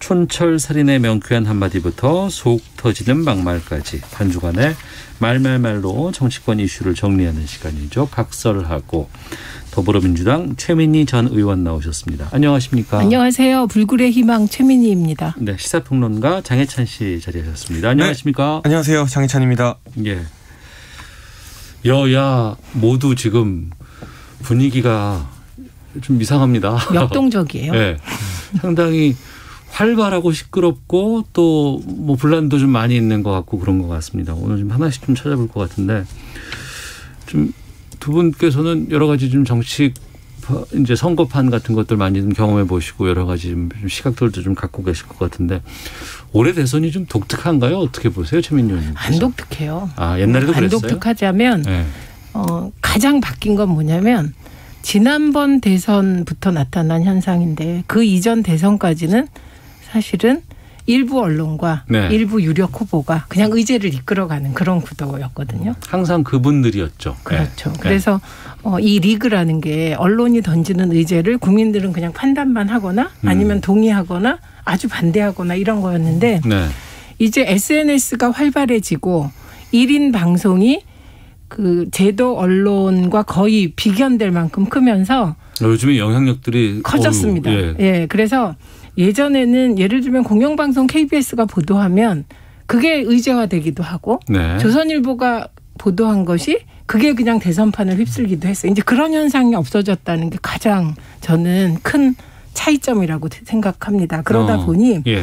촌철살인의 명쾌한 한마디부터 속 터지는 막말까지 한 주간의 말말말로 정치권 이슈를 정리하는 시간이죠. 각설하고 더불어민주당 최민희 전 의원 나오셨습니다. 안녕하십니까? 안녕하세요. 불굴의 희망 최민희입니다. 네, 시사평론가 장혜찬 씨 자리하셨습니다. 안녕하십니까? 네, 안녕하세요. 장혜찬입니다. 예. 여야 모두 지금 분위기가 좀 이상합니다. 역동적이에요. 네, 상당히 활발하고 시끄럽고 또 뭐 분란도 좀 많이 있는 것 같고 그런 것 같습니다. 오늘 좀 하나씩 좀 찾아볼 것 같은데 좀 두 분께서는 여러 가지 좀 정치 이제 선거판 같은 것들 많이 좀 경험해 보시고 여러 가지 좀 시각들도 좀 갖고 계실 것 같은데 올해 대선이 좀 독특한가요? 어떻게 보세요, 최민희 의원님? 안 독특해요. 아, 옛날에도 그랬어요? 안 독특하자면 네. 가장 바뀐 건 뭐냐면 지난번 대선부터 나타난 현상인데 그 이전 대선까지는 사실은 일부 언론과 네. 일부 유력 후보가 그냥 의제를 이끌어가는 그런 구도였거든요. 항상 그분들이었죠. 그렇죠. 네. 그래서 이 리그라는 게 언론이 던지는 의제를 국민들은 그냥 판단만 하거나 아니면 동의하거나 아주 반대하거나 이런 거였는데 네. 이제 SNS가 활발해지고 1인 방송이 그 제도 언론과 거의 비견될 만큼 크면서 요즘에 영향력들이 커졌습니다. 예. 예, 그래서 예전에는 예를 들면 공영방송 KBS가 보도하면 그게 의제화되기도 하고 네. 조선일보가 보도한 것이 그게 그냥 대선판을 휩쓸기도 했어요. 이제 그런 현상이 없어졌다는 게 가장 저는 큰 차이점이라고 생각합니다. 그러다 보니 예.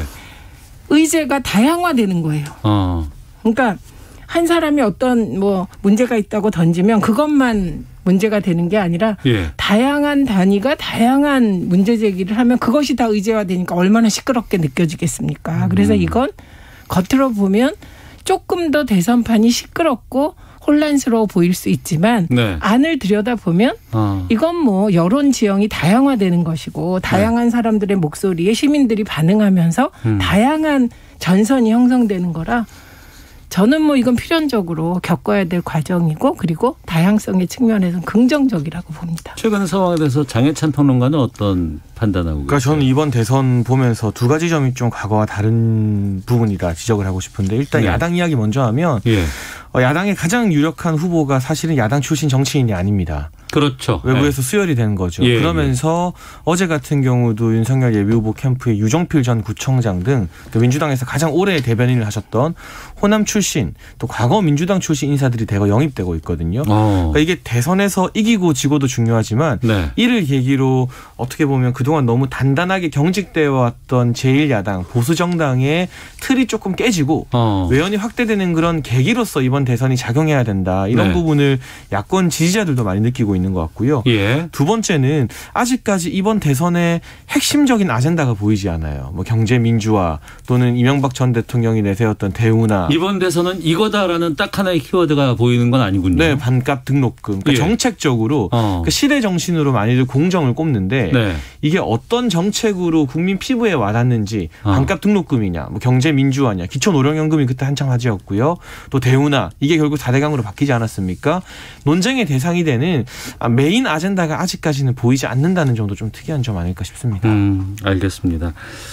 의제가 다양화되는 거예요. 그러니까 한 사람이 어떤 뭐 문제가 있다고 던지면 그것만 문제가 되는 게 아니라 예. 다양한 단위가 다양한 문제 제기를 하면 그것이 다 의제화되니까 얼마나 시끄럽게 느껴지겠습니까? 그래서 이건 겉으로 보면 조금 더 대선판이 시끄럽고 혼란스러워 보일 수 있지만 네. 안을 들여다보면 이건 뭐 여론 지형이 다양화되는 것이고 다양한 사람들의 목소리에 시민들이 반응하면서 다양한 전선이 형성되는 거라 저는 뭐 이건 필연적으로 겪어야 될 과정이고 그리고 다양성의 측면에서는 긍정적이라고 봅니다. 최근 상황에 대해서 장혜찬 평론가는 어떤 판단하고 계세요? 그러니까 저는 이번 대선 보면서 두 가지 점이 좀 과거와 다른 부분이다 지적을 하고 싶은데 일단 네. 야당 이야기 먼저 하면 예. 야당의 가장 유력한 후보가 사실은 야당 출신 정치인이 아닙니다. 그렇죠. 외부에서 수혈이 된 거죠. 예, 그러면서 어제 같은 경우도 윤석열 예비후보 캠프의 유정필 전 구청장 등 민주당에서 가장 오래 대변인을 하셨던 호남 출신 또 과거 민주당 출신 인사들이 대거 영입되고 있거든요. 그러니까 이게 대선에서 이기고 지고도 중요하지만 네. 이를 계기로 어떻게 보면 그동안 너무 단단하게 경직되어 왔던 제1야당 보수정당의 틀이 조금 깨지고 외연이 확대되는 그런 계기로서 이번 대선이 작용해야 된다. 이런 네. 부분을 야권 지지자들도 많이 느끼고 있는 것 같고요. 예. 두 번째는 아직까지 이번 대선의 핵심적인 아젠다가 보이지 않아요. 뭐 경제 민주화 또는 이명박 전 대통령이 내세웠던 대우나 이번 대선은 이거다라는 딱 하나의 키워드가 보이는 건 아니군요. 네, 반값 등록금. 그러니까 예. 정책적으로 그러니까 시대 정신으로 많이들 공정을 꼽는데 네. 이게 어떤 정책으로 국민 피부에 와닿는지 반값 등록금이냐, 뭐 경제 민주화냐, 기초노령연금이 그때 한창 화제였고요. 또 대우나 이게 결국 4대강으로 바뀌지 않았습니까? 논쟁의 대상이 되는 메인 아젠다가 아직까지는 보이지 않는다는 점도 좀 특이한 점 아닐까 싶습니다. 알겠습니다.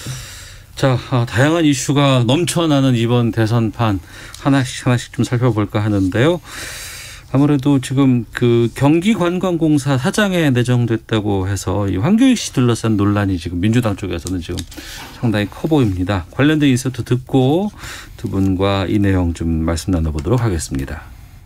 자, 다양한 이슈가 넘쳐나는 이번 대선판 하나씩 좀 살펴볼까 하는데요. 아무래도 지금 그 경기관광공사 사장에 내정됐다고 해서 이 황교익 씨 둘러싼 논란이 지금 민주당 쪽에서는 지금 상당히 커 보입니다. 관련된 인서트 듣고 두 분과 이 내용 좀 말씀 나눠보도록 하겠습니다.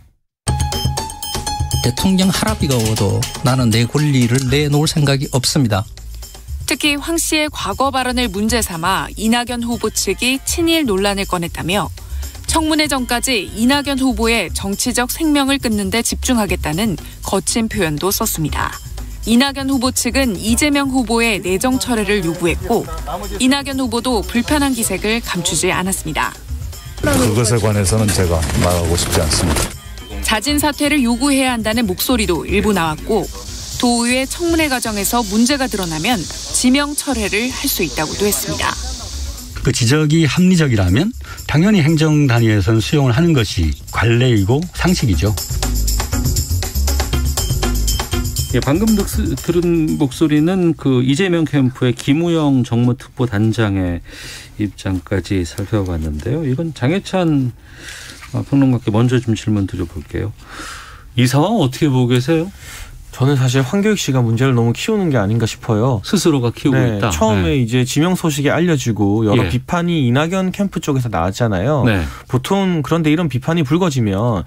대통령 하라비가 오도 나는 내 권리를 내놓을 생각이 없습니다. 특히 황 씨의 과거 발언을 문제 삼아 이낙연 후보 측이 친일 논란을 꺼냈다며 청문회 전까지 이낙연 후보의 정치적 생명을 끊는 데 집중하겠다는 거친 표현도 썼습니다. 이낙연 후보 측은 이재명 후보의 내정 철회를 요구했고 이낙연 후보도 불편한 기색을 감추지 않았습니다. 그것에 관해서는 제가 말하고 싶지 않습니다. 자진 사퇴를 요구해야 한다는 목소리도 일부 나왔고 도의회 청문회 과정에서 문제가 드러나면 지명 철회를 할 수 있다고도 했습니다. 그 지적이 합리적이라면 당연히 행정 단위에서는 수용을 하는 것이 관례이고 상식이죠. 예, 방금 들은 목소리는 그 이재명 캠프의 김우영 정무특보 단장의 입장까지 살펴봤는데요. 이건 장해찬 평론가께 먼저 좀 질문 드려볼게요. 이 상황 어떻게 보고 계세요? 저는 사실 황교익 씨가 문제를 너무 키우는 게 아닌가 싶어요. 스스로가 키우고 있다. 처음에 이제 지명 소식이 알려지고 여러 비판이 이낙연 캠프 쪽에서 나왔잖아요. 보통 그런데 이런 비판이 불거지면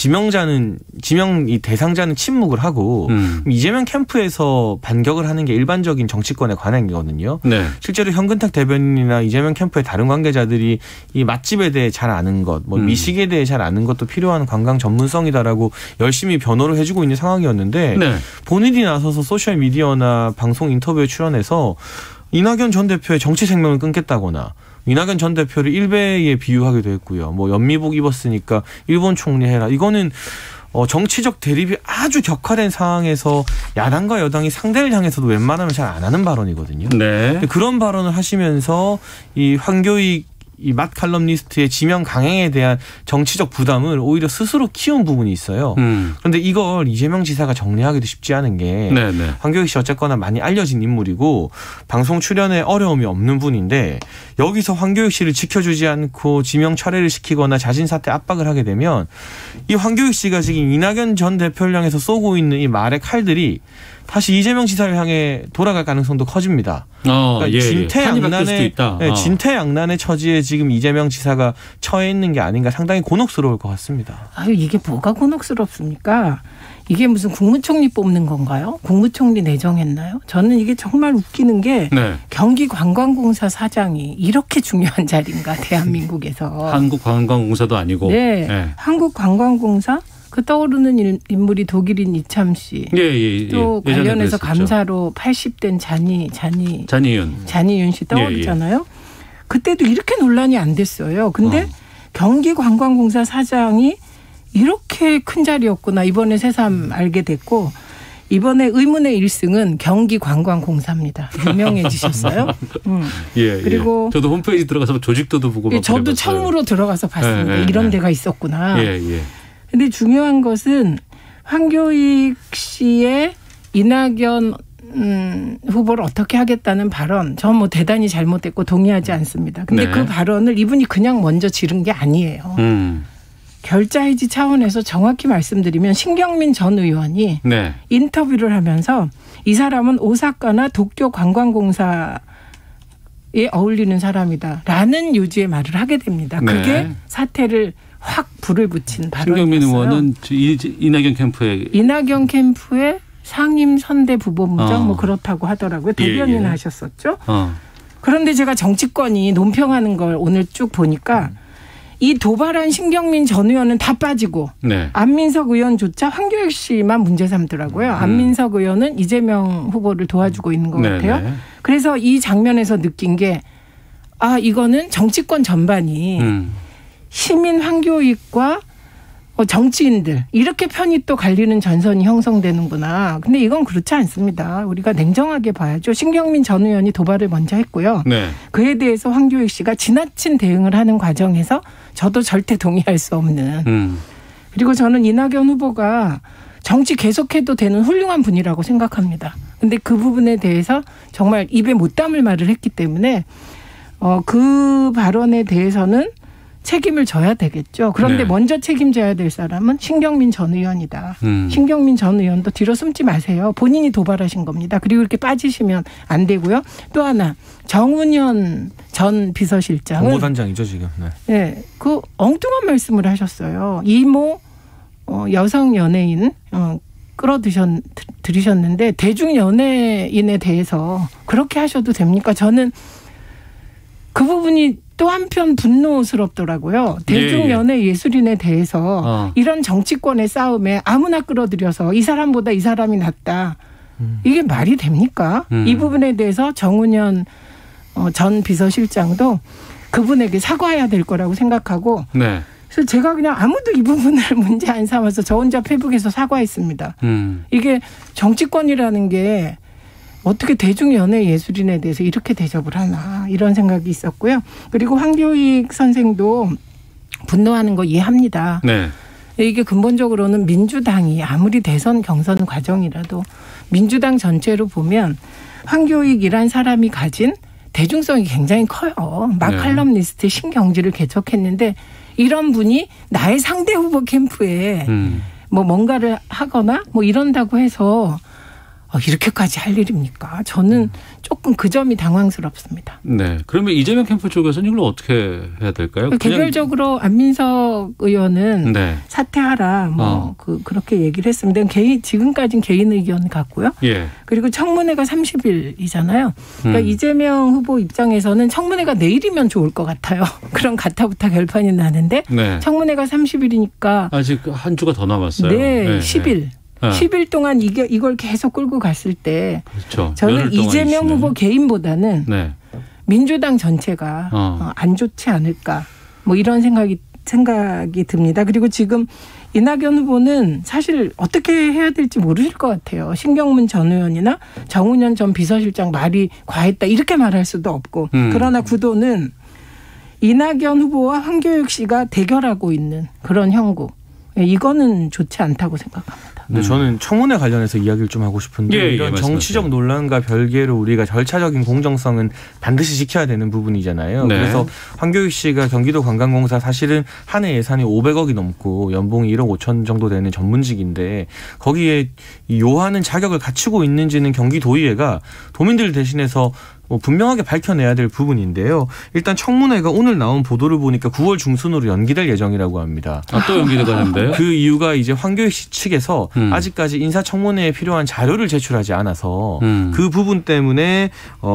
이 대상자는 침묵을 하고 이재명 캠프에서 반격을 하는 게 일반적인 정치권의 관행이거든요. 실제로 현근택 대변인이나 이재명 캠프의 다른 관계자들이 이 맛집에 대해 잘 아는 것, 뭐 미식에 대해 잘 아는 것도 필요한 관광 전문성이다라고 열심히 변호를 해주고 있는 상황이었는데 본인이 나서서 소셜미디어나 방송 인터뷰에 출연해서 이낙연 전 대표의 정치 생명을 끊겠다거나 이낙연 전 대표를 일베에 비유하기도 했고요. 뭐 연미복 입었으니까 일본 총리 해라. 이거는 정치적 대립이 아주 격화된 상황에서 야당과 여당이 상대를 향해서도 웬만하면 잘 안 하는 발언이거든요. 그런 발언을 하시면서 이 황교익 이 맛 칼럼니스트의 지명 강행에 대한 정치적 부담을 오히려 스스로 키운 부분이 있어요. 그런데 이걸 이재명 지사가 정리하기도 쉽지 않은 게 황교익 씨 어쨌거나 많이 알려진 인물이고 방송 출연에 어려움이 없는 분인데 여기서 황교익 씨를 지켜주지 않고 지명 철회를 시키거나 자진 사퇴 압박을 하게 되면 이 황교익 씨가 지금 이낙연 전 대표를 향해서 쏘고 있는 이 말의 칼들이 다시 이재명 지사를 향해 돌아갈 가능성도 커집니다. 그러니까 진퇴양난의 처지에 지금 이재명 지사가 처해 있는 게 아닌가 상당히 곤혹스러울 것 같습니다. 아유, 이게 뭐가 곤혹스럽습니까? 이게 무슨 국무총리 뽑는 건가요? 국무총리 내정했나요? 저는 이게 정말 웃기는 게 경기관광공사 사장이 이렇게 중요한 자리인가 대한민국에서. 한국관광공사도 아니고. 한국관광공사? 그 떠오르는 인물이 독일인 이참 씨. 또 관련해서 감사로 80된 잔이윤 씨 떠오르잖아요. 그때도 이렇게 논란이 안 됐어요. 근데 경기관광공사 사장이 이렇게 큰 자리였구나. 이번에 새삼 알게 됐고 이번에 의문의 1승은 경기관광공사입니다. 유명해지셨어요. 그리고 저도 홈페이지 들어가서 조직도도 보고 저도 처음으로 들어가서 봤습니다. 이런 데가 있었구나. 근데 중요한 것은 황교익 씨의 이낙연 후보를 어떻게 하겠다는 발언, 저 뭐 대단히 잘못됐고 동의하지 않습니다. 근데 그 발언을 이분이 그냥 먼저 지른 게 아니에요. 결자해지 차원에서 정확히 말씀드리면 신경민 전 의원이 인터뷰를 하면서 이 사람은 오사카나 도쿄 관광공사에 어울리는 사람이다라는 요지의 말을 하게 됩니다. 그게 사태를 확 불을 붙인 발언이었어요. 신경민 의원은 이낙연 캠프의 상임 선대 부본부장 뭐 그렇다고 하더라고요. 대변인 하셨었죠. 그런데 제가 정치권이 논평하는 걸 오늘 쭉 보니까 이 도발한 신경민 전 의원은 다 빠지고 안민석 의원조차 황교익 씨만 문제 삼더라고요. 안민석 의원은 이재명 후보를 도와주고 있는 것 같아요. 그래서 이 장면에서 느낀 게 이거는 정치권 전반이 시민 황교익과 정치인들 이렇게 편이 또 갈리는 전선이 형성되는구나. 근데 이건 그렇지 않습니다. 우리가 냉정하게 봐야죠. 신경민 전 의원이 도발을 먼저 했고요. 그에 대해서 황교익 씨가 지나친 대응을 하는 과정에서 저도 절대 동의할 수 없는. 그리고 저는 이낙연 후보가 정치 계속해도 되는 훌륭한 분이라고 생각합니다. 근데 그 부분에 대해서 정말 입에 못 담을 말을 했기 때문에 그 발언에 대해서는 책임을 져야 되겠죠. 그런데 먼저 책임져야 될 사람은 신경민 전 의원이다. 신경민 전 의원도 뒤로 숨지 마세요. 본인이 도발하신 겁니다. 그리고 이렇게 빠지시면 안 되고요. 또 하나 정운현 전 비서실장은 공보단장이죠 지금. 그 엉뚱한 말씀을 하셨어요. 이모 여성 연예인 끌어들이셨는데 대중 연예인에 대해서 그렇게 하셔도 됩니까? 저는 그 부분이 또 한편 분노스럽더라고요. 대중연예 예술인에 대해서 이런 정치권의 싸움에 아무나 끌어들여서 이 사람보다 이 사람이 낫다. 이게 말이 됩니까? 이 부분에 대해서 정운현 전 비서실장도 그분에게 사과해야 될 거라고 생각하고 그래서 제가 그냥 아무도 이 부분을 문제 안 삼아서 저 혼자 페북에서 사과했습니다. 이게 정치권이라는 게 어떻게 대중연예 예술인에 대해서 이렇게 대접을 하나 이런 생각이 있었고요. 그리고 황교익 선생도 분노하는 거 이해합니다. 이게 근본적으로는 민주당이 아무리 대선 경선 과정이라도 민주당 전체로 보면 황교익이란 사람이 가진 대중성이 굉장히 커요. 칼럼니스트 신경지를 개척했는데 이런 분이 나의 상대 후보 캠프에 뭔가를 하거나 이런다고 해서 이렇게까지 할 일입니까? 저는 조금 그 점이 당황스럽습니다. 네. 그러면 이재명 캠프 쪽에서는 이걸 어떻게 해야 될까요? 개별적으로 안민석 의원은 사퇴하라 그렇게 얘기를 했습니다. 지금까지는 개인 의견 같고요. 예. 그리고 청문회가 30일이잖아요. 그러니까 이재명 후보 입장에서는 청문회가 내일이면 좋을 것 같아요. 그런 가타부타 결판이 나는데 청문회가 30일이니까 아직 한 주가 더 남았어요. 네. 10일. 10일 동안 이걸 계속 끌고 갔을 때 그렇죠. 저는 이재명 후보 개인보다는 민주당 전체가 안 좋지 않을까 이런 생각이 듭니다. 그리고 지금 이낙연 후보는 사실 어떻게 해야 될지 모르실 것 같아요. 신경문 전 의원이나 정운현 전 비서실장 말이 과했다 이렇게 말할 수도 없고 그러나 구도는 이낙연 후보와 황교익 씨가 대결하고 있는 그런 형국. 이거는 좋지 않다고 생각합니다. 근데 저는 청문회 관련해서 이야기를 좀 하고 싶은데 이런 정치적 논란과 별개로 우리가 절차적인 공정성은 반드시 지켜야 되는 부분이잖아요. 그래서 황교익 씨가 경기도 관광공사 사실은 한 해 예산이 500억이 넘고 연봉이 1억 5천 정도 되는 전문직인데 거기에 요하는 자격을 갖추고 있는지는 경기도의회가 도민들 대신해서 분명하게 밝혀내야 될 부분인데요. 일단 청문회가 오늘 나온 보도를 보니까 9월 중순으로 연기될 예정이라고 합니다. 또 연기되는데요? 그 이유가 이제 황교익 씨 측에서 아직까지 인사청문회에 필요한 자료를 제출하지 않아서 그 부분 때문에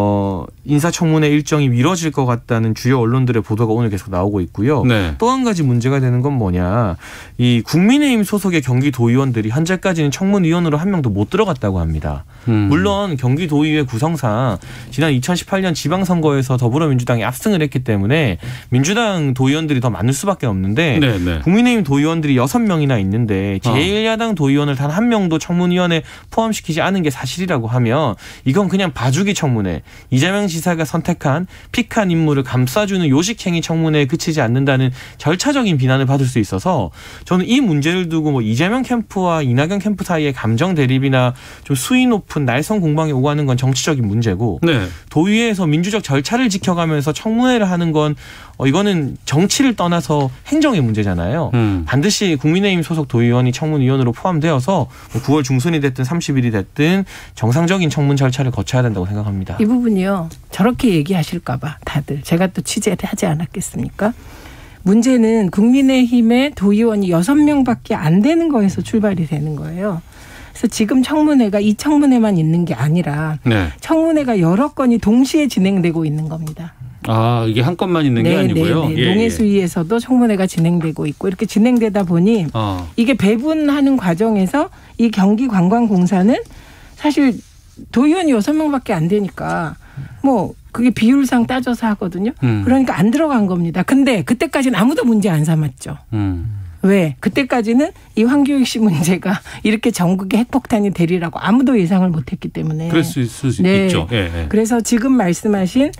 인사청문회 일정이 미뤄질 것 같다는 주요 언론들의 보도가 오늘 계속 나오고 있고요. 또 한 가지 문제가 되는 건 뭐냐. 이 국민의힘 소속의 경기도의원들이 현재까지는 청문위원으로 한 명도 못 들어갔다고 합니다. 물론 경기도의회 구성상 지난 2018년 지방선거에서 더불어민주당이 압승을 했기 때문에 민주당 도의원들이 더 많을 수밖에 없는데 국민의힘 도의원들이 6명이나 있는데 제1야당 도의원을 단 한 명도 청문위원회에 포함시키지 않은 게 사실이라고 하면 이건 그냥 봐주기 청문회, 이재명 지사가 선택한 픽한 인물을 감싸주는 요식행위 청문회에 그치지 않는다는 절차적인 비난을 받을 수 있어서 저는 이 문제를 두고 이재명 캠프와 이낙연 캠프 사이의 감정 대립이나 좀 수위 높은 날선 공방이 오가는 건 정치적인 문제고 도의회에서 민주적 절차를 지켜가면서 청문회를 하는 건 이거는 정치를 떠나서 행정의 문제잖아요. 반드시 국민의힘 소속 도의원이 청문위원으로 포함되어서 9월 중순이 됐든 30일이 됐든 정상적인 청문 절차를 거쳐야 된다고 생각합니다. 이 부분이요. 저렇게 얘기하실까 봐 다들. 제가 또 취재를 하지 않았겠습니까? 문제는 국민의힘의 도의원이 6명밖에 안 되는 거에서 출발이 되는 거예요. 그래서 지금 청문회가 이 청문회만 있는 게 아니라 청문회가 여러 건이 동시에 진행되고 있는 겁니다. 이게 한 건만 있는 게 아니고요. 농해수위에서도 청문회가 진행되고 있고 이렇게 진행되다 보니 이게 배분하는 과정에서 이 경기관광공사는 사실 도의원이 6명밖에 안 되니까 그게 비율상 따져서 하거든요. 그러니까 안 들어간 겁니다. 근데 그때까지는 아무도 문제 안 삼았죠. 왜? 그때까지는 이 황교익 씨 문제가 이렇게 전국에 핵폭탄이 되리라고 아무도 예상을 못했기 때문에. 그럴 수 있죠. 그래서 지금 말씀하신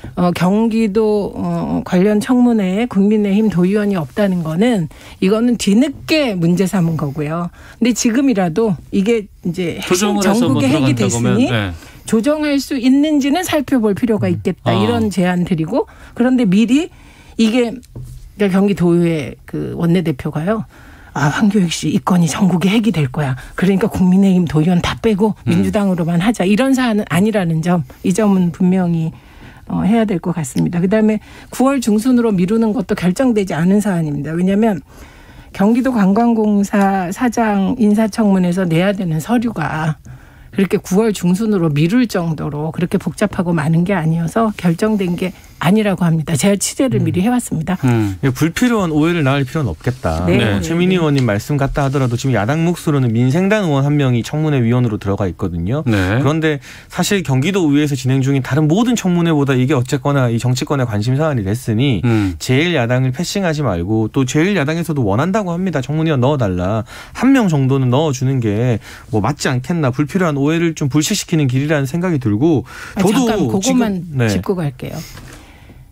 경기도 관련 청문회에 국민의힘 도의원이 없다는 거는 이거는 뒤늦게 문제 삼은 거고요. 근데 지금이라도 이게 이제 전국에 핵이 됐으니 조정할 수 있는지는 살펴볼 필요가 있겠다. 이런 제안 드리고 그런데 미리 이게 경기도의회 그 원내대표가요. 황교익 씨 이 건이 전국에 핵이 될 거야. 그러니까 국민의힘 도의원 다 빼고 민주당으로만 하자. 이런 사안은 아니라는 점. 이 점은 분명히 해야 될 것 같습니다. 그다음에 9월 중순으로 미루는 것도 결정되지 않은 사안입니다. 왜냐하면 경기도 관광공사 사장 인사청문회에서 내야 되는 서류가 그렇게 9월 중순으로 미룰 정도로 그렇게 복잡하고 많은 게 아니어서 결정된 게 아니라고 합니다. 제가 취재를 미리 해왔습니다. 불필요한 오해를 낳을 필요는 없겠다. 최민희 의원님 말씀 같다 하더라도 지금 야당 몫으로는 민생당 의원 한 명이 청문회 위원으로 들어가 있거든요. 그런데 사실 경기도 의회에서 진행 중인 다른 모든 청문회보다 이게 어쨌거나 이 정치권의 관심 사안이 됐으니 제1야당을 패싱하지 말고 또 제1야당에서도 원한다고 합니다. 청문위원 넣어달라. 한 명 정도는 넣어주는 게 맞지 않겠나. 불필요한 오해를 좀 불식시키는 길이라는 생각이 들고 저도 잠깐 그것만 짚고 갈게요.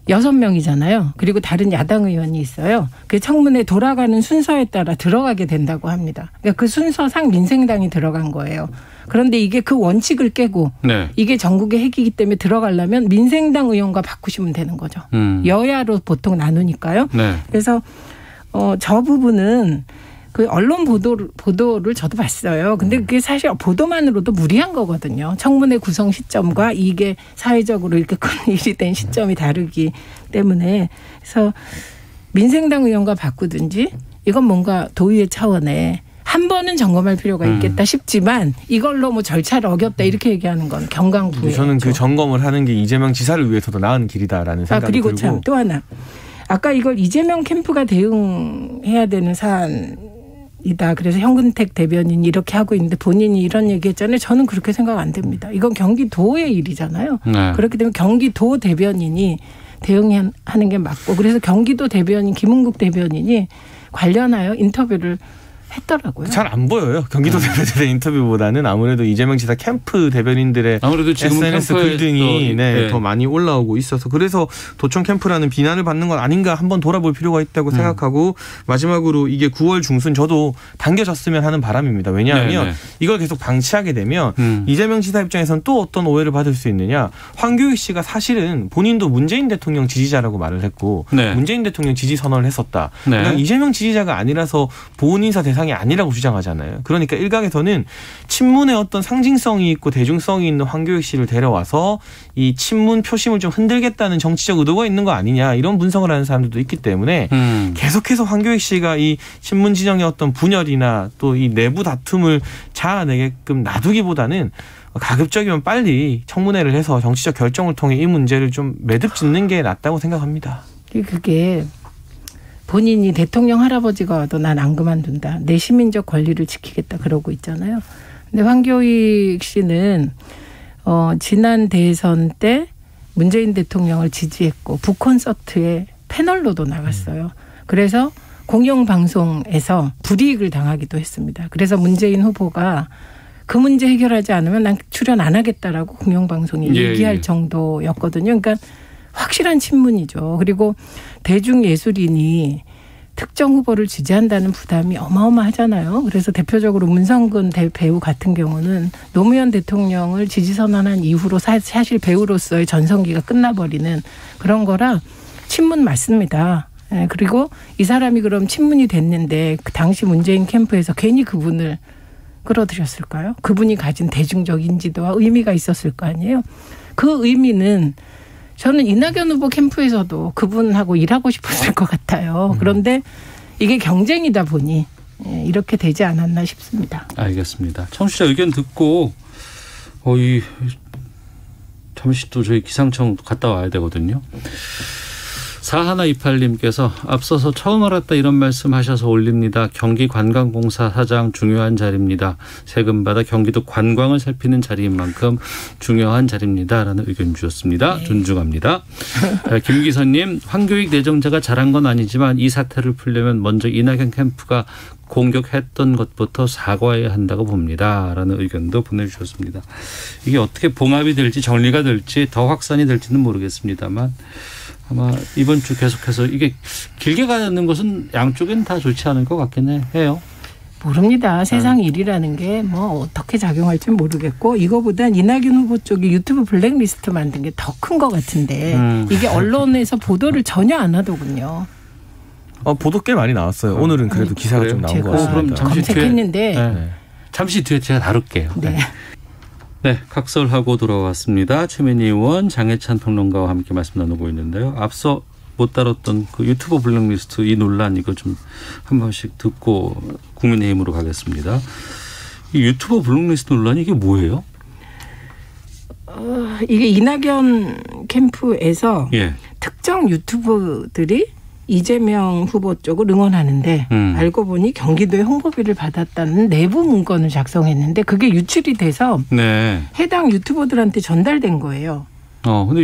6명이잖아요. 그리고 다른 야당 의원이 있어요. 그 청문회 돌아가는 순서에 따라 들어가게 된다고 합니다. 그러니까 그 순서상 민생당이 들어간 거예요. 그런데 이게 그 원칙을 깨고 네. 이게 전국의 핵이기 때문에 들어가려면 민생당 의원과 바꾸시면 되는 거죠. 여야로 보통 나누니까요. 네. 그래서 저 부분은 그 언론 보도를 저도 봤어요. 근데 그게 사실 보도만으로도 무리한 거거든요. 청문회 구성 시점과 이게 사회적으로 이렇게 큰 일이 된 시점이 다르기 때문에. 그래서 민생당 의원과 바꾸든지 이건 뭔가 도의회 차원에 한 번은 점검할 필요가 있겠다 싶지만 이걸로 뭐 절차를 어겼다 이렇게 얘기하는 건 경강부예요. 저는 그 점검을 하는 게 이재명 지사를 위해서도 나은 길이다라는 생각이 들고. 그리고 참 또 하나. 아까 이걸 이재명 캠프가 대응해야 되는 사안이다. 그래서 현근택 대변인이 이렇게 하고 있는데 본인이 이런 얘기했잖아요. 저는 그렇게 생각 안 됩니다. 이건 경기도의 일이잖아요. 네. 그렇기 때문에 경기도 대변인이 대응하는 게 맞고 그래서 경기도 대변인 김은국 대변인이 관련하여 인터뷰를 했더라고요. 잘 안 보여요. 경기도 대변인의 인터뷰보다는 아무래도 이재명 지사 캠프 대변인들의 아무래도 지금 SNS 글 등이 더 많이 올라오고 있어서 그래서 도청 캠프라는 비난을 받는 건 아닌가 한번 돌아볼 필요가 있다고 생각하고 마지막으로 이게 9월 중순 저도 당겨졌으면 하는 바람입니다. 왜냐하면 이걸 계속 방치하게 되면 이재명 지사 입장에서는 또 어떤 오해를 받을 수 있느냐. 황교익 씨가 사실은 본인도 문재인 대통령 지지자라고 말을 했고 문재인 대통령 지지 선언을 했었다. 그러니까 이재명 지지자가 아니라서 보훈인사 대상이 아니라고 주장하잖아요. 그러니까 일각에서는 친문의 어떤 상징성이 있고 대중성이 있는 황교익 씨를 데려와서 이 친문 표심을 좀 흔들겠다는 정치적 의도가 있는 거 아니냐 이런 분석을 하는 사람들도 있기 때문에 계속해서 황교익 씨가 이 친문 진영의 어떤 분열이나 또 이 내부 다툼을 자아내게끔 놔두기보다는 가급적이면 빨리 청문회를 해서 정치적 결정을 통해 이 문제를 좀 매듭 짓는 게 낫다고 생각합니다. 그게 본인이 대통령 할아버지가 와도 난 안 그만둔다. 내 시민적 권리를 지키겠다 그러고 있잖아요. 근데 황교익 씨는 지난 대선 때 문재인 대통령을 지지했고 북콘서트에 패널로도 나갔어요. 그래서 공영방송에서 불이익을 당하기도 했습니다. 그래서 문재인 후보가 그 문제 해결하지 않으면 난 출연 안 하겠다라고 공영방송이 얘기할 정도였거든요. 그러니까 확실한 친문이죠. 그리고 대중예술인이 특정 후보를 지지한다는 부담이 어마어마하잖아요. 그래서 대표적으로 문성근 배우 같은 경우는 노무현 대통령을 지지 선언한 이후로 사실 배우로서의 전성기가 끝나버리는 그런 거라 친문 맞습니다. 그리고 이 사람이 그럼 친문이 됐는데 그 당시 문재인 캠프에서 괜히 그분을 끌어들였을까요? 그분이 가진 대중적 인지도와 의미가 있었을 거 아니에요. 그 의미는 저는 이낙연 후보 캠프에서도 그분하고 일하고 싶었을 것 같아요. 그런데 이게 경쟁이다 보니 이렇게 되지 않았나 싶습니다. 알겠습니다. 청취자 의견 듣고 잠시 또 저희 기상청 갔다 와야 되거든요. 4128님께서 앞서서 처음 알았다 이런 말씀하셔서 올립니다. 경기관광공사 사장 중요한 자리입니다. 세금 받아 경기도 관광을 살피는 자리인 만큼 중요한 자리입니다. 라는 의견 주셨습니다. 존중합니다. 김기선님, 황교익 내정자가 잘한 건 아니지만 이 사태를 풀려면 먼저 이낙연 캠프가 공격했던 것부터 사과해야 한다고 봅니다. 라는 의견도 보내주셨습니다. 이게 어떻게 봉합이 될지 정리가 될지 더 확산이 될지는 모르겠습니다만 아마 이번 주 계속해서 이게 길게 가는 것은 양쪽엔 다 좋지 않을 것 같긴 해요. 모릅니다. 세상 일이라는 게 뭐 어떻게 작용할지 모르겠고 이거보단 이낙연 후보 쪽이 유튜브 블랙리스트 만든 게 더 큰 것 같은데 이게 언론에서 보도를 전혀 안 하더군요. 보도 꽤 많이 나왔어요. 오늘은 그래도 기사가 좀 나온 것 같습니다. 그럼 잠시 검색했는데 잠시 뒤에 제가 다룰게요. 네. 네, 각설하고 돌아왔습니다. 최민희 의원, 장혜찬 평론가와 함께 말씀 나누고 있는데요. 앞서 못 다뤘던 그 유튜브 블랙리스트 이 논란 이거 좀 한 번씩 듣고 국민의힘으로 가겠습니다. 이 유튜브 블랙리스트 논란이 이게 뭐예요? 이게 이낙연 캠프에서 특정 유튜버들이 이재명 후보 쪽을 응원하는데 알고 보니 경기도에 홍보비를 받았다는 내부 문건을 작성했는데 그게 유출이 돼서 해당 유튜버들한테 전달된 거예요. 근데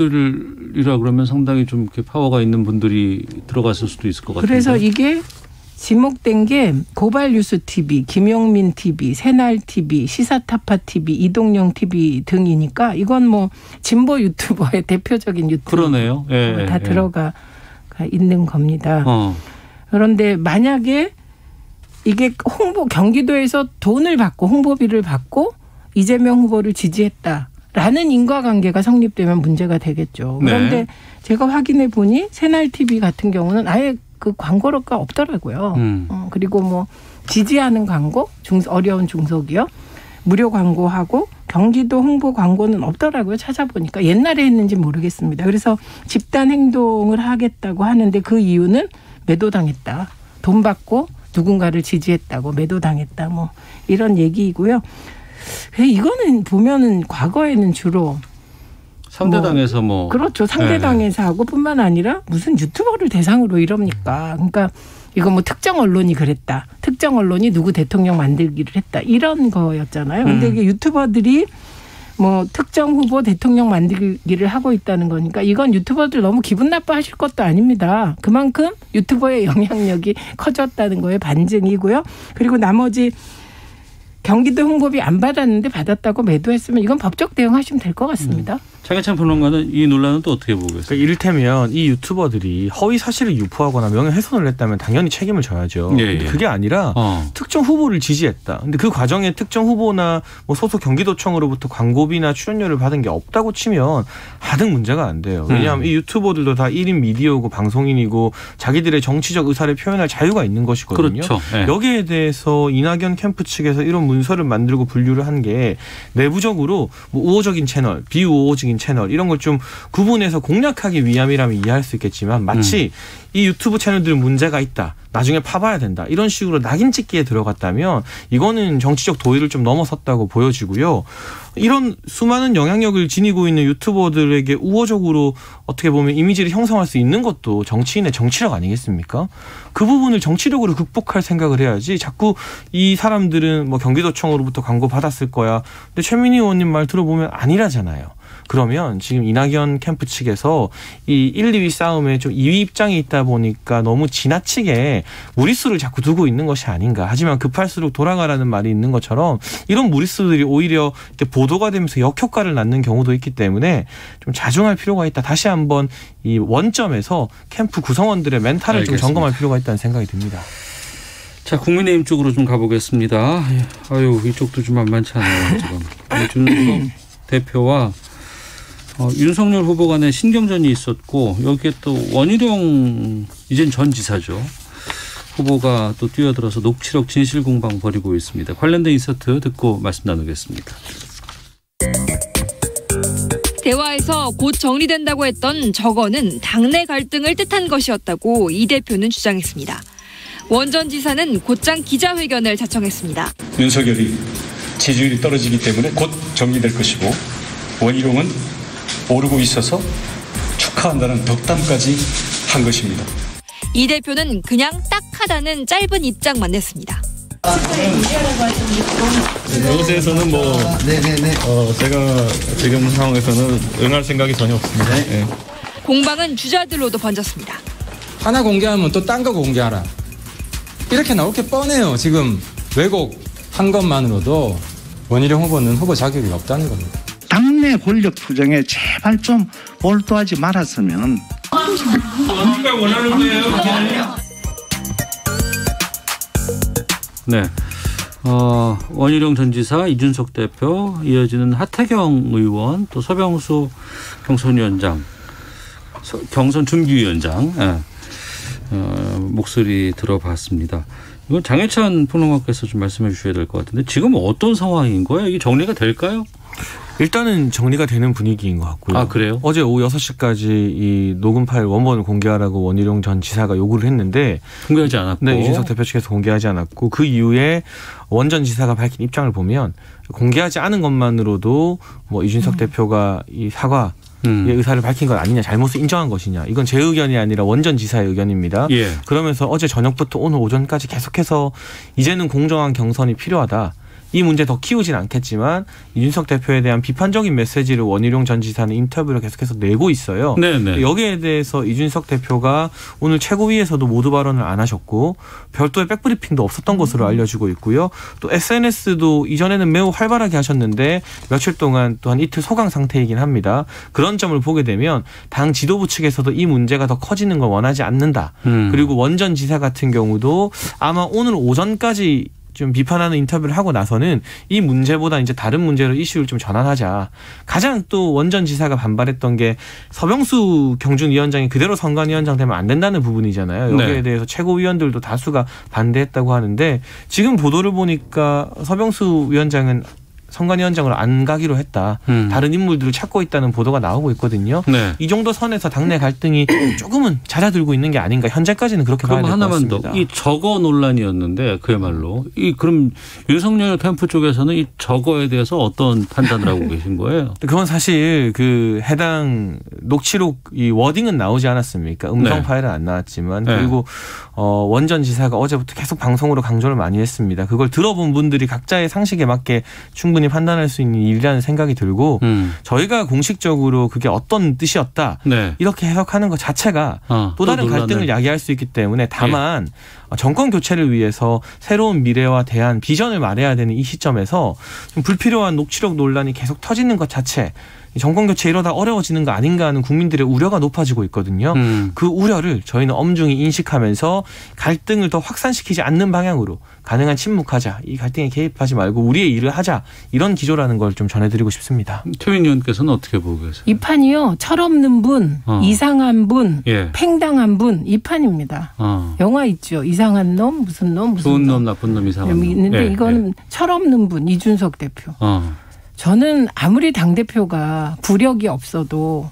유튜버들이라 그러면 상당히 좀 이렇게 파워가 있는 분들이 들어갔을 수도 있을 것 같은데. 그래서 이게 지목된 게 고발뉴스 TV, 김용민 TV, 새날 TV, 시사타파 TV, 이동영 TV 등이니까 이건 뭐 진보 유튜버의 대표적인 유튜버. 그러네요. 예, 다 들어가 있는 겁니다. 그런데 만약에 이게 경기도에서 돈을 받고 홍보비를 받고 이재명 후보를 지지했다라는 인과관계가 성립되면 문제가 되겠죠. 그런데 네. 제가 확인해 보니 새날 TV 같은 경우는 아예 그 광고료가 없더라고요. 그리고 뭐 지지하는 광고, 어려운 중소기업, 무료 광고하고 경기도 홍보 광고는 없더라고요. 찾아보니까 옛날에 했는지 모르겠습니다. 그래서 집단 행동을 하겠다고 하는데 그 이유는 매도당했다. 돈 받고 누군가를 지지했다고 매도당했다. 뭐 이런 얘기이고요. 이거는 보면은 과거에는 주로 상대당에서 그렇죠. 상대당에서 하고 뿐만 아니라 무슨 유튜버를 대상으로 이럽니까. 그러니까 이거 뭐 특정 언론이 그랬다. 특정 언론이 누구 대통령 만들기를 했다. 이런 거였잖아요. 근데 이게 유튜버들이 뭐 특정 후보 대통령 만들기를 하고 있다는 거니까 이건 유튜버들 너무 기분 나빠하실 것도 아닙니다. 그만큼 유튜버의 영향력이 커졌다는 거에 반증이고요. 그리고 나머지 경기도 홍보비 안 받았는데 받았다고 매도했으면 이건 법적 대응하시면 될 것 같습니다. 장해찬 평론가는 이 논란은 또 어떻게 보고 계세요? 그러니까 이를테면 이 유튜버들이 허위 사실을 유포하거나 명예훼손을 했다면 당연히 책임을 져야죠. 예, 예. 근데 그게 아니라 특정 후보를 지지했다. 근데 그 과정에 특정 후보나 뭐 소속 경기도청으로부터 광고비나 출연료를 받은 게 없다고 치면 하등 문제가 안 돼요. 왜냐하면 이 유튜버들도 다 1인 미디어고 방송인이고 자기들의 정치적 의사를 표현할 자유가 있는 것이거든요. 그렇죠. 예. 여기에 대해서 이낙연 캠프 측에서 이런 문서를 만들고 분류를 한 게 내부적으로 뭐 우호적인 채널, 비우호적인 채널 이런 걸 좀 구분해서 공략하기 위함이라면 이해할 수 있겠지만 마치 이 유튜브 채널들은 문제가 있다. 나중에 파봐야 된다. 이런 식으로 낙인 찍기에 들어갔다면 이거는 정치적 도의를 좀 넘어섰다고 보여지고요. 이런 수많은 영향력을 지니고 있는 유튜버들에게 우호적으로 어떻게 보면 이미지를 형성할 수 있는 것도 정치인의 정치력 아니겠습니까? 그 부분을 정치력으로 극복할 생각을 해야지 자꾸 이 사람들은 뭐 경기도청으로부터 광고 받았을 거야. 근데 최민희 의원님 말 들어보면 아니라잖아요. 그러면 지금 이낙연 캠프 측에서 이 1, 2위 싸움에 좀 2위 입장이 있다 보니까 너무 지나치게 무리수를 자꾸 두고 있는 것이 아닌가. 하지만 급할수록 돌아가라는 말이 있는 것처럼 이런 무리수들이 오히려 이렇게 보도가 되면서 역효과를 낳는 경우도 있기 때문에 좀 자중할 필요가 있다. 다시 한번 이 원점에서 캠프 구성원들의 멘탈을 좀 점검할 필요가 있다는 생각이 듭니다. 자, 국민의힘 쪽으로 좀 가보겠습니다. 아유, 이쪽도 좀 만만치 않아요. 지금 윤석열 대표와 윤석열 후보 간에 신경전이 있었고 여기에 또 원희룡 이젠 전 지사죠. 후보가 또 뛰어들어서 녹취록 진실 공방 벌이고 있습니다. 관련된 인서트 듣고 말씀 나누겠습니다. 대화에서 곧 정리된다고 했던 저거는 당내 갈등을 뜻한 것이었다고 이 대표는 주장했습니다. 원 전 지사는 곧장 기자회견을 자청했습니다. 윤석열이 지지율이 떨어지기 때문에 곧 정리될 것이고 원희룡은 오르고 있어서 축하한다는 덕담까지 한 것입니다. 이 대표는 그냥 딱하다는 짧은 입장만 냈습니다. 이것에서는 제가 지금 상황에서는 응할 생각이 전혀 없습니다. 네. 공방은 주자들로도 번졌습니다. 하나 공개하면 또 딴 거 공개하라. 이렇게 나올 게 뻔해요. 지금 왜곡한 것만으로도 원희룡 후보는 후보 자격이 없다는 겁니다. 당내 권력 투쟁에 제발 좀 몰두하지 말았으면. 어디가 원하는 거예요? 네. 원희룡 전 지사, 이준석 대표, 이어지는 하태경 의원, 또 서병수 경선위원장, 경선 준비위원장 목소리 들어봤습니다. 이건 장해찬 평론가께서 좀 말씀해 주셔야 될 것 같은데 지금 어떤 상황인 거예요? 이게 정리가 될까요? 일단은 정리가 되는 분위기인 것 같고요. 아, 그래요? 어제 오후 6시까지 이 녹음 파일 원본을 공개하라고 원희룡 전 지사가 요구를 했는데 공개하지 않았고. 네, 이준석 대표 측에서 공개하지 않았고 그 이후에 원 전 지사가 밝힌 입장을 보면 공개하지 않은 것만으로도 뭐 이준석 대표가 이 사과 의사를 밝힌 것 아니냐, 잘못을 인정한 것이냐. 이건 제 의견이 아니라 원 전 지사의 의견입니다. 그러면서 어제 저녁부터 오늘 오전까지 계속해서 이제는 공정한 경선이 필요하다. 이 문제 더 키우진 않겠지만 이준석 대표에 대한 비판적인 메시지를 원희룡 전 지사는 인터뷰를 계속해서 내고 있어요. 네네. 여기에 대해서 이준석 대표가 오늘 최고위에서도 모두 발언을 안 하셨고 별도의 백브리핑도 없었던 것으로 알려지고 있고요. 또 SNS도 이전에는 매우 활발하게 하셨는데 며칠 동안 또 한 이틀 소강 상태이긴 합니다. 그런 점을 보게 되면 당 지도부 측에서도 이 문제가 더 커지는 걸 원하지 않는다. 그리고 원 전 지사 같은 경우도 아마 오늘 오전까지 좀 비판하는 인터뷰를 하고 나서는 이 문제보다 이제 다른 문제로 이슈를 좀 전환하자. 가장 또 원전 지사가 반발했던 게 서병수 경준위원장이 그대로 선관위원장 되면 안 된다는 부분이잖아요. 여기에 네. 대해서 최고위원들도 다수가 반대했다고 하는데 지금 보도를 보니까 서병수 위원장은 선관위원장으로 안 가기로 했다. 다른 인물들을 찾고 있다는 보도가 나오고 있거든요. 네. 이 정도 선에서 당내 갈등이 조금은 잦아들고 있는 게 아닌가. 현재까지는 그렇게 봐야 될 것 하나만 같습니다. 더. 이 저거 논란이었는데 그야말로 그럼 윤석열 캠프 쪽에서는 이 저거에 대해서 어떤 판단을 하고 계신 거예요? 그건 사실 그 해당 녹취록 이 워딩은 나오지 않았습니까? 음성 네. 파일은 안 나왔지만 네. 그리고 원전 지사가 어제부터 계속 방송으로 강조를 많이 했습니다. 그걸 들어본 분들이 각자의 상식에 맞게 충분히 판단할 수 있는 일이라는 생각이 들고 저희가 공식적으로 그게 어떤 뜻이었다 네. 이렇게 해석하는 것 자체가 또 다른 논란을. 갈등을 야기할 수 있기 때문에 다만 정권 교체를 위해서 새로운 미래와 대안 비전을 말해야 되는 이 시점에서 좀 불필요한 녹취록 논란이 계속 터지는 것 자체 정권 교체 이러다 어려워지는 거 아닌가 하는 국민들의 우려가 높아지고 있거든요. 그 우려를 저희는 엄중히 인식하면서 갈등을 더 확산시키지 않는 방향으로 가능한 침묵하자. 이 갈등에 개입하지 말고 우리의 일을 하자. 이런 기조라는 걸 좀 전해드리고 싶습니다. 최민 의원께서는 어떻게 보고 계세요? 이 판이요. 철없는 분, 이상한 분, 예. 팽당한 분 이 판입니다. 영화 있죠. 이상한 놈, 무슨 놈, 무슨 좋은 놈, 나쁜 놈, 이상한 놈. 있는데 예. 이거는 철없는 분, 이준석 대표. 저는 아무리 당대표가 부력이 없어도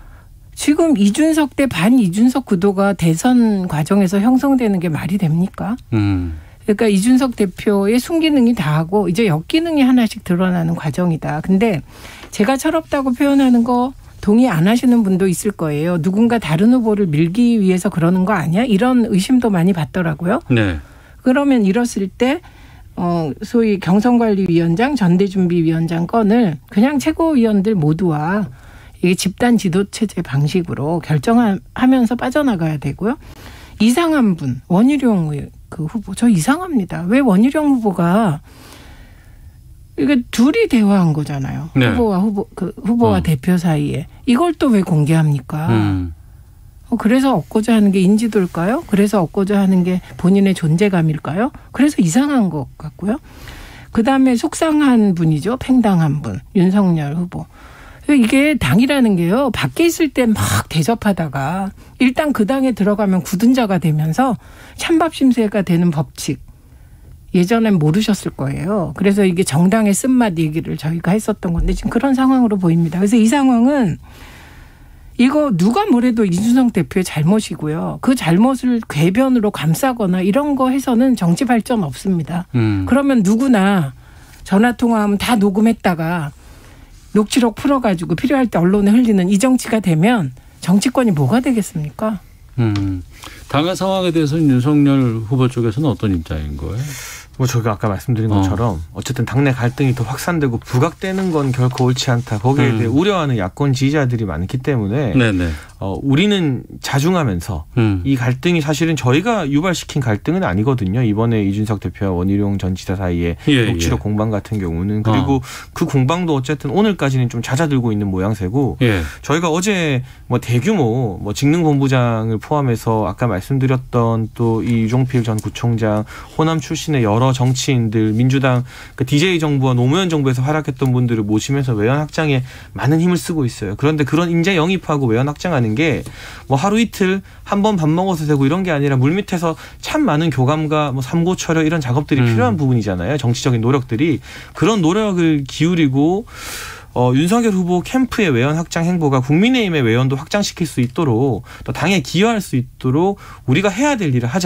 지금 이준석 대 반 이준석 구도가 대선 과정에서 형성되는 게 말이 됩니까? 그러니까 이준석 대표의 순기능이 다하고 이제 역기능이 하나씩 드러나는 과정이다. 근데 제가 철없다고 표현하는 거 동의 안 하시는 분도 있을 거예요. 누군가 다른 후보를 밀기 위해서 그러는 거 아니야? 이런 의심도 많이 받더라고요. 네. 그러면 이랬을 때 소위 경선관리위원장, 전대준비위원장 건을 그냥 최고위원들 모두와 이게 집단 지도체제 방식으로 결정하면서 빠져나가야 되고요. 이상한 분, 원희룡 그 후보, 저 이상합니다. 왜 원희룡 후보가 이게 둘이 대화한 거잖아요. 네. 후보와 대표 사이에 이걸 또 왜 공개합니까? 그래서 얻고자 하는 게 인지도일까요? 그래서 얻고자 하는 게 본인의 존재감일까요? 그래서 이상한 것 같고요. 그다음에 속상한 분이죠. 팽당한 분. 윤석열 후보. 이게 당이라는 게요. 밖에 있을 때 막 대접하다가 일단 그 당에 들어가면 굳은 자가 되면서 찬밥 심세가 되는 법칙. 예전엔 모르셨을 거예요. 그래서 이게 정당의 쓴맛 얘기를 저희가 했었던 건데 지금 그런 상황으로 보입니다. 그래서 이 상황은 이거 누가 뭐래도 이준석 대표의 잘못이고요. 그 잘못을 궤변으로 감싸거나 이런 거 해서는 정치 발전 없습니다. 그러면 누구나 전화통화하면 다 녹음했다가 녹취록 풀어가지고 필요할 때 언론에 흘리는 이 정치가 되면 정치권이 뭐가 되겠습니까? 당의 상황에 대해서는 윤석열 후보 쪽에서는 어떤 입장인 거예요? 뭐 저희가 아까 말씀드린 것처럼 어쨌든 당내 갈등이 더 확산되고 부각되는 건 결코 옳지 않다. 거기에 대해 우려하는 야권 지지자들이 많기 때문에 네네. 우리는 자중하면서 이 갈등이 사실은 저희가 유발시킨 gal등은 아니거든요. 이번에 이준석 대표와 원희룡 전 지사 사이에 녹취록 공방 같은 경우는. 그리고 그 공방도 어쨌든 오늘까지는 좀 잦아들고 있는 모양새고 저희가 어제 뭐 대규모 뭐 직능본부장을 포함해서 아까 말씀드렸던 또 이 유종필 전 구청장, 호남 출신의 여러 정치인들, 민주당 그 DJ 정부와 노무현 정부에서 활약했던 분들을 모시면서 외연 확장에 많은 힘을 쓰고 있어요. 그런데 그런 인재 영입하고 외연 확장하는 게 뭐 하루 이틀 한 번 밥 먹어서 되고 이런 게 아니라 물밑에서 참 많은 교감과 뭐 삼고철학 이런 작업들이 필요한 부분이잖아요. 정치적인 노력들이. 그런 노력을 기울이고 윤석열 후보 캠프의 외연 확장 행보가 국민의힘의 외연도 확장시킬 수 있도록 또 당에 기여할 수 있도록 우리가 해야 될 일을 하자.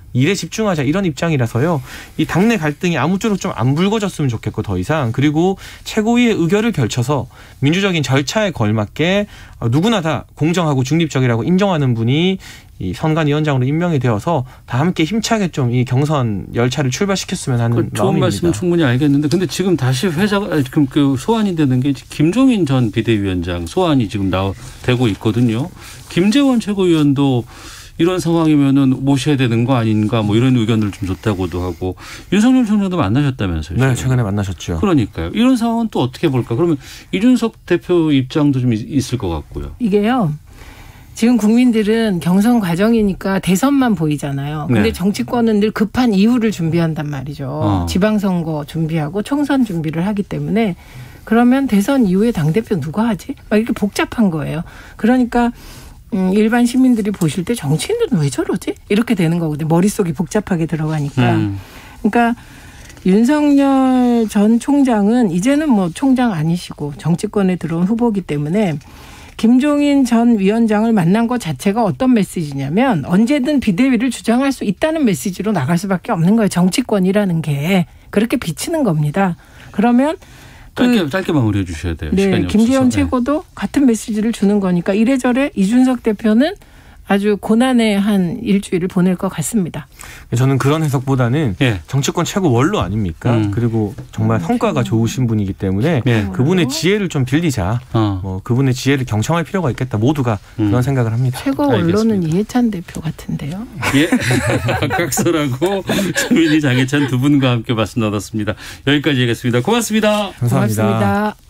일에 집중하자 이런 입장이라서요. 이 당내 갈등이 아무쪼록 좀 안 불거졌으면 좋겠고 더 이상 그리고 최고위의 의결을 결쳐서 민주적인 절차에 걸맞게 누구나 다 공정하고 중립적이라고 인정하는 분이 이 선관위원장으로 임명이 되어서 다 함께 힘차게 좀 이 경선 열차를 출발시켰으면 하는 마음입니다. 좋은 말씀 충분히 알겠는데 근데 지금 다시 지금 그 소환이 되는 게 김종인 전 비대위원장 소환이 지금 되고 있거든요. 김재원 최고위원도 이런 상황이면은 모셔야 되는 거 아닌가 뭐 이런 의견을 좀 줬다고도 하고 윤석열 총장도 만나셨다면서요? 네, 최근에 만나셨죠. 그러니까요. 이런 상황은 또 어떻게 볼까? 그러면 이준석 대표 입장도 좀 있을 것 같고요. 이게요. 지금 국민들은 경선 과정이니까 대선만 보이잖아요. 근데 네. 정치권은 늘 급한 이후를 준비한단 말이죠. 지방선거 준비하고 총선 준비를 하기 때문에 그러면 대선 이후에 당대표 누가 하지? 막 이렇게 복잡한 거예요. 그러니까 일반 시민들이 보실 때 정치인들은 왜 저러지? 이렇게 되는 거거든요. 머릿속이 복잡하게 들어가니까. 그러니까 윤석열 전 총장은 이제는 뭐 총장 아니시고 정치권에 들어온 후보기 때문에 김종인 전 위원장을 만난 것 자체가 어떤 메시지냐면 언제든 비대위를 주장할 수 있다는 메시지로 나갈 수밖에 없는 거예요. 정치권이라는 게 그렇게 비치는 겁니다. 그러면 짧게 마무리해 주셔야 돼요. 네, 시간이 김기현 없어서. 최고도 같은 메시지를 주는 거니까 이래저래 이준석 대표는 아주 고난의 한 일주일을 보낼 것 같습니다. 저는 그런 해석보다는 정치권 최고 원로 아닙니까? 그리고 정말 성과가 좋으신 분이기 때문에 그분의 지혜를 좀 빌리자. 뭐 그분의 지혜를 경청할 필요가 있겠다. 모두가 그런 생각을 합니다. 최고 원로는 이해찬 대표 같은데요. 예, 박각서라고 최민희 장해찬 두 분과 함께 말씀 나눴습니다. 여기까지 하겠습니다. 고맙습니다. 감사합니다. 고맙습니다.